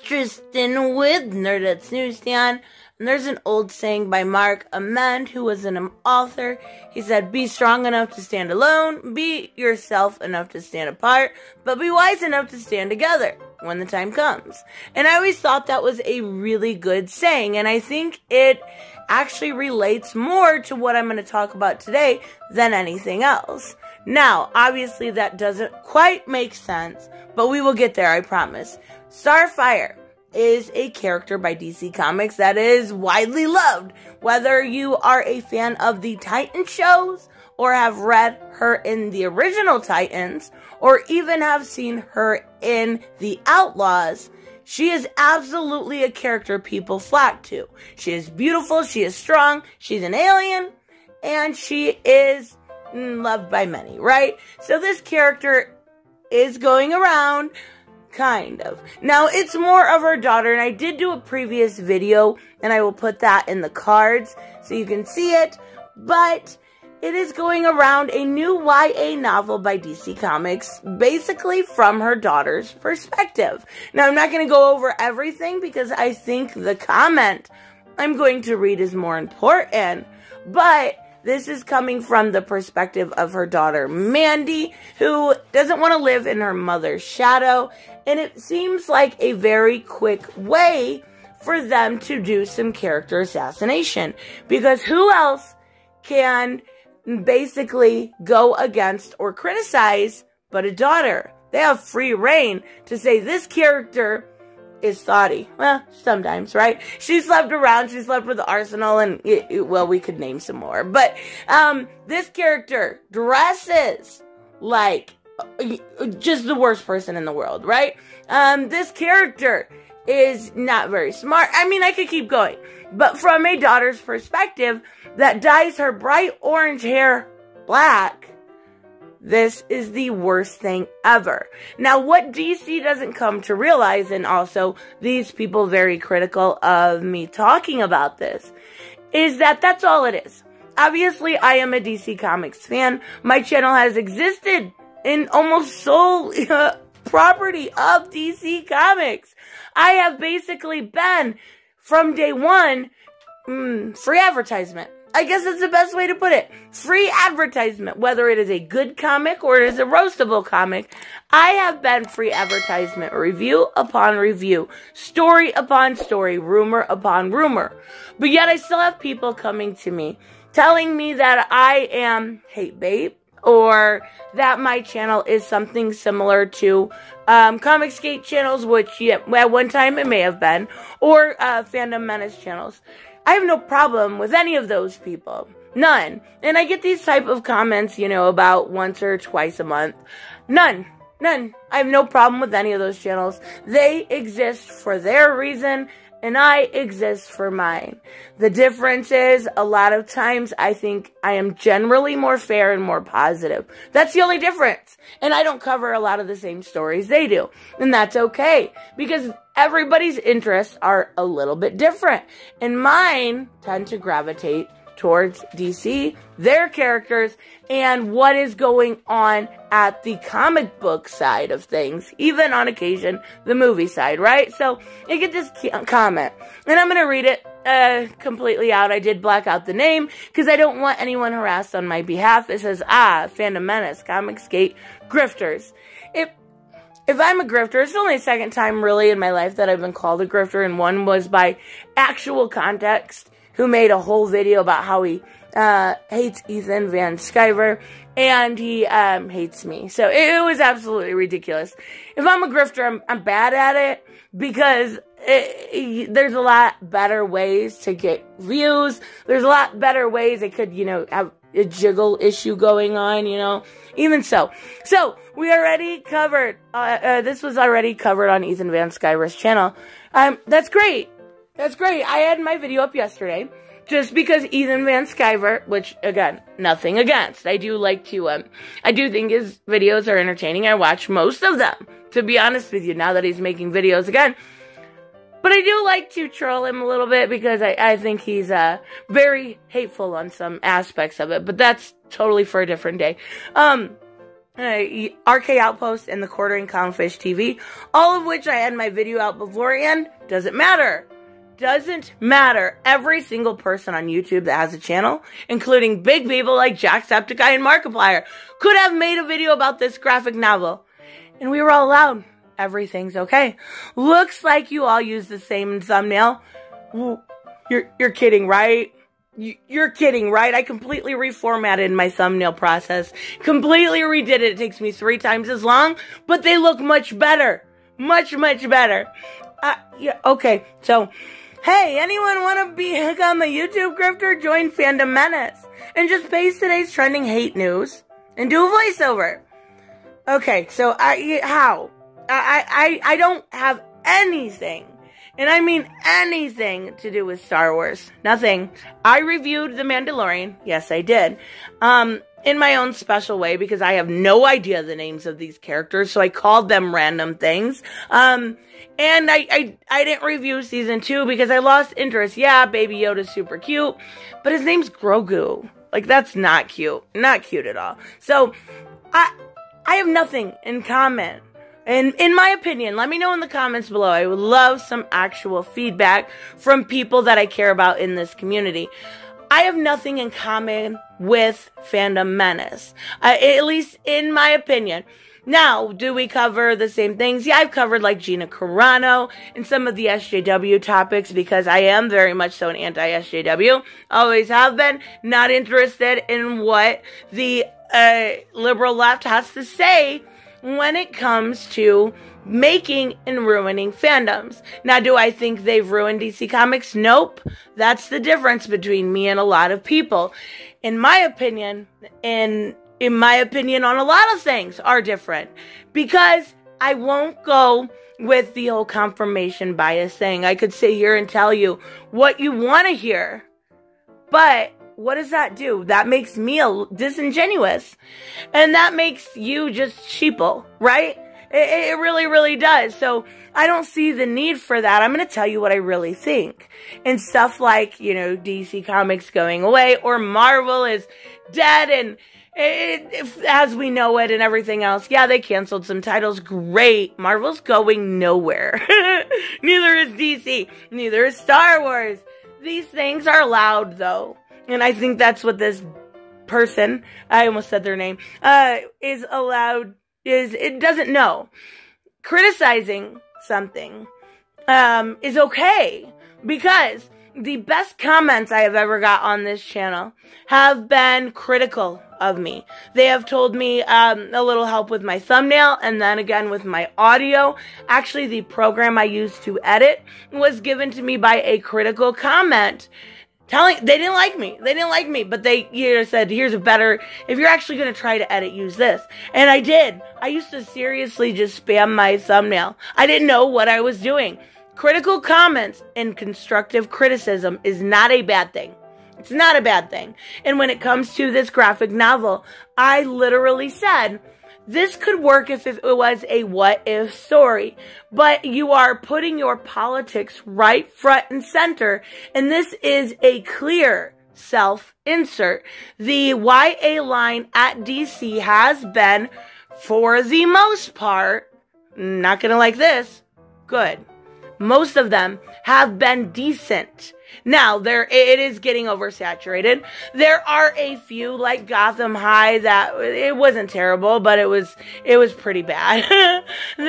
Tristan with Nerdettes Newsstand. And there's an old saying by Mark Amend, who was an author. He said, be strong enough to stand alone, be yourself enough to stand apart, but be wise enough to stand together when the time comes. And I always thought that was a really good saying, and I think it actually relates more to what I'm going to talk about today than anything else. Now, obviously that doesn't quite make sense, but we will get there, I promise. Starfire is a character by DC Comics that is widely loved. Whether you are a fan of the Titan shows, or have read her in the original Titans, or even have seen her in the Outlaws, she is absolutely a character people flock to. She is beautiful, she is strong, she's an alien, and she is loved by many, right? So this character is going around, kind of. Now, it's more of her daughter, and I did do a previous video, and I will put that in the cards so you can see it, but it is going around a new YA novel by DC Comics, basically from her daughter's perspective. Now, I'm not going to go over everything because I think the comment I'm going to read is more important, but this is coming from the perspective of her daughter, Mandy, who doesn't want to live in her mother's shadow, and it seems like a very quick way for them to do some character assassination, because who else can basically go against or criticize but a daughter? They have free reign to say this character is thoughty. Well, sometimes, right? She slept around, she slept with the Arsenal, and, well, we could name some more. But, this character dresses like just the worst person in the world, right? This character is not very smart. I mean, I could keep going. But from a daughter's perspective that dyes her bright orange hair black, this is the worst thing ever. Now, what DC doesn't come to realize, and also these people very critical of me talking about this, is that that's all it is. Obviously, I am a DC Comics fan. My channel has existed in almost sole property of DC Comics. I have basically been, from day one, free advertisement. I guess that's the best way to put it. Free advertisement. Whether it is a good comic or it is a roastable comic, I have been free advertisement. Review upon review. Story upon story. Rumor upon rumor. But yet I still have people coming to me telling me that I am hate bait, or that my channel is something similar to Comicsgate channels, which at one time it may have been, or Fandom Menace channels. I have no problem with any of those people. None. And I get these type of comments, about once or twice a month. None. I have no problem with any of those channels. They exist for their reason, and I exist for mine. The difference is, a lot of times, I think I am generally more fair and more positive. That's the only difference. And I don't cover a lot of the same stories they do. And that's okay, because everybody's interests are a little bit different. And mine tend to gravitate towards DC, their characters, and what is going on at the comic book side of things, even on occasion the movie side, right? So I get this comment, and I'm going to read it completely out. I did black out the name because I don't want anyone harassed on my behalf. It says, Fandom Menace, Comicsgate, grifters. If I'm a grifter, it's only the second time really in my life that I've been called a grifter, and one was by Actual Context, who made a whole video about how he hates Ethan Van Sciver, and he hates me. So it was absolutely ridiculous. If I'm a grifter, I'm bad at it, because there's a lot better ways to get views. There's a lot better ways I could, have a jiggle issue going on, even so. So, we already covered, this was already covered on Ethan Van Sciver's channel. That's great. That's great. I had my video up yesterday, just because Ethan Van Sciver, which, again, nothing against. I do like to, I do think his videos are entertaining. I watch most of them, to be honest with you, now that he's making videos again. But I do like to troll him a little bit, because I think he's, very hateful on some aspects of it. But that's totally for a different day. RK Outpost, and the Quartering Clownfish TV, all of which I had my video out beforehand. Doesn't matter. Doesn't matter. Every single person on YouTube that has a channel, including big people like Jacksepticeye and Markiplier, could have made a video about this graphic novel. And we were all allowed. Everything's okay. Looks like you all use the same thumbnail. You're kidding, right? You're kidding, right? I completely reformatted my thumbnail process. Completely redid it. It takes me 3 times as long, but they look much better. Much, much better. Yeah, okay. So, hey, anyone want to become a YouTube grifter? Join Fandom Menace. And just paste today's trending hate news and do a voiceover. Okay, so how? I don't have anything, and I mean anything, to do with Star Wars. Nothing. I reviewed The Mandalorian. Yes, I did. In my own special way, because I have no idea the names of these characters, so I called them random things. And I didn't review season 2 because I lost interest. Yeah, Baby Yoda's super cute, but his name's Grogu. Like, that's not cute. Not cute at all. So, I have nothing in common. And in my opinion, let me know in the comments below. I would love some actual feedback from people that I care about in this community. I have nothing in common with Fandom Menace, at least in my opinion. Now, do we cover the same things? Yeah, I've covered like Gina Carano and some of the SJW topics, because I am very much so an anti-SJW. Always have been. Not interested in what the liberal left has to say when it comes to making and ruining fandoms. Now, do I think they've ruined DC Comics? Nope. That's the difference between me and a lot of people. In my opinion, on a lot of things are different, because I won't go with the whole confirmation bias thing. I could sit here and tell you what you want to hear, but what does that do? That makes me disingenuous, and that makes you just sheeple, right? It really, really does. So I don't see the need for that. I'm going to tell you what I really think. And stuff like, you know, DC Comics going away, or Marvel is dead and as we know it, and everything else. Yeah, they canceled some titles. Great. Marvel's going nowhere. Neither is DC. Neither is Star Wars. These things are loud, though. And I think that's what this person, I almost said their name, is allowed, it doesn't know. Criticizing something is okay, because the best comments I have ever got on this channel have been critical of me. They have told me a little help with my thumbnail, and then again with my audio. Actually, the program I used to edit was given to me by a critical comment. They didn't like me. They didn't like me, but they said, here's a better, if you're actually going to try to edit, use this. And I did. I used to seriously just spam my thumbnail. I didn't know what I was doing. Critical comments and constructive criticism is not a bad thing. It's not a bad thing. And when it comes to this graphic novel, I literally said, this could work if it was a what-if story, but you are putting your politics right front and center, and this is a clear self-insert. The YA line at DC has been, for the most part, not gonna like this, good. Most of them have been decent. Now, it is getting oversaturated. There are a few, like Gotham High, that it wasn't terrible, but it was pretty bad.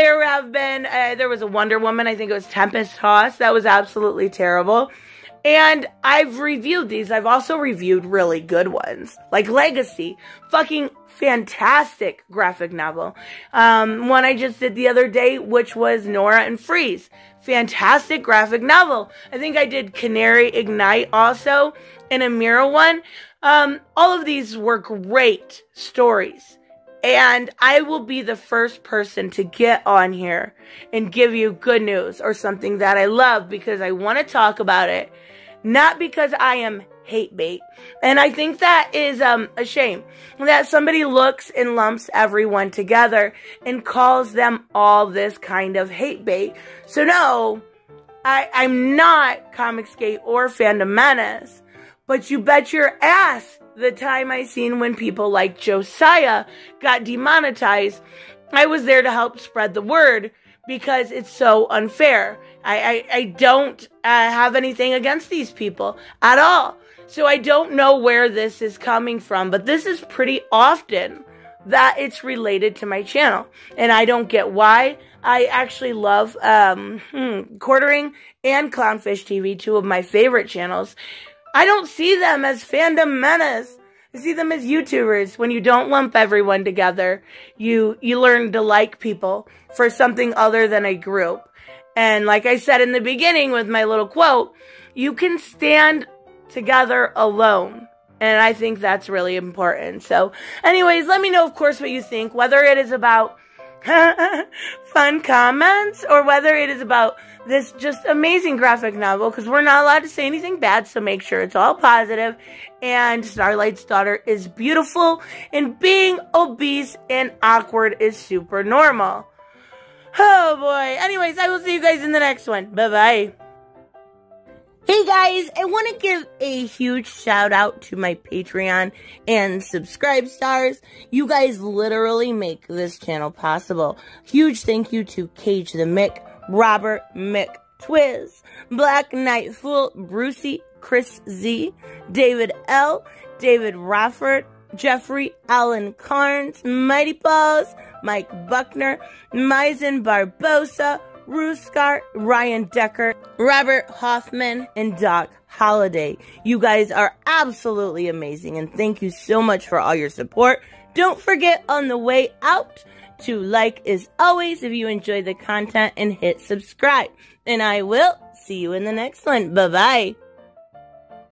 There was a Wonder Woman, I think it was Tempest Toss, that was absolutely terrible. And I've reviewed these. I've also reviewed really good ones, like Legacy. Fucking fantastic graphic novel. One I just did the other day, which was Nora and Freeze. Fantastic graphic novel. I think I did Canary Ignite also, and a Mira one. All of these were great stories. And I will be the first person to get on here and give you good news or something that I love, because I want to talk about it. Not because I am hate bait. And I think that is a shame that somebody looks and lumps everyone together and calls them all this kind of hate bait. So no, I'm not Comicsgate or Fandom Menace, but you bet your ass the time I seen when people like Josiah got demonetized, I was there to help spread the word because it's so unfair. I don't have anything against these people at all. So I don't know where this is coming from, but this is pretty often that it's related to my channel. And I don't get why. I actually love Quartering and Clownfish TV, two of my favorite channels. I don't see them as fandom menace. I see them as YouTubers. When you don't lump everyone together, you learn to like people for something other than a group. And like I said in the beginning with my little quote, you can stand together alone. And I think that's really important. So anyways, let me know, of course, what you think, whether it is about fun comments or whether it is about this just amazing graphic novel, because we're not allowed to say anything bad, so make sure it's all positive. And Starlight's daughter is beautiful, and being obese and awkward is super normal. Oh boy. Anyways, I will see you guys in the next one. Bye-bye. Hey guys, I want to give a huge shout out to my Patreon and subscribe stars. You guys literally make this channel possible. Huge thank you to Cage the Mick, Robert Mick Twiz, Black Knight Fool, Brucey, Chris Z, David L, David Rafford, Jeffrey Allen Carnes, Mighty Balls, Mike Buckner, Maizen Barbosa, Ruskar, Ryan Decker, Robert Hoffman, and Doc Holliday. You guys are absolutely amazing, and thank you so much for all your support. Don't forget on the way out to like as always if you enjoy the content and hit subscribe. And I will see you in the next one. Bye-bye.